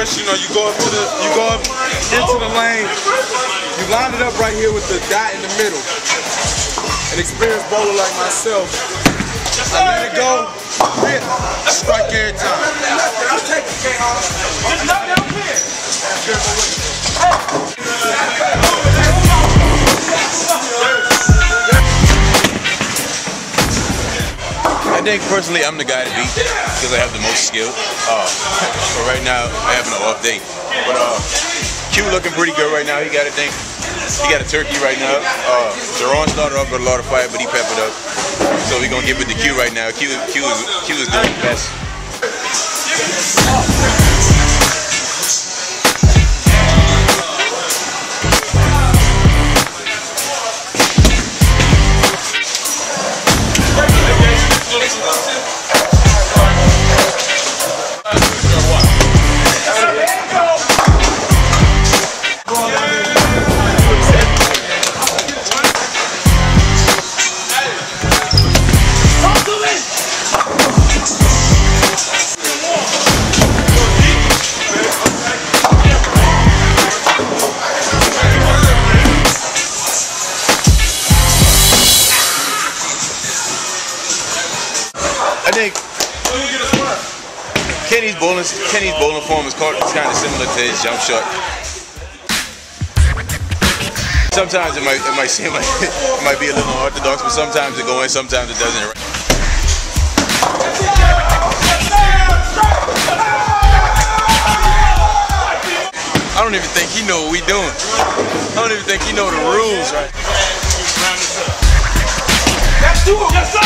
first, you go up into the lane. You line it up right here with the dot in the middle. An experienced bowler like myself, I let it go, hit, strike every time. I'll take the game off. Just knock down here. I think personally I'm the guy to beat because I have the most skill. But right now I have an off day. But Q looking pretty good right now. He got a turkey right now. Jerron started off with a lot of fire, but he peppered up. So we're gonna give it to Q right now. Q is doing the best. I think Kenny's bowling form is kind of similar to his jump shot. Sometimes it might seem like it might be a little unorthodox, but sometimes it goes in, sometimes it doesn't. I don't even think he know what we doing. I don't even think he know the rules, right? That's two. Yes, sir.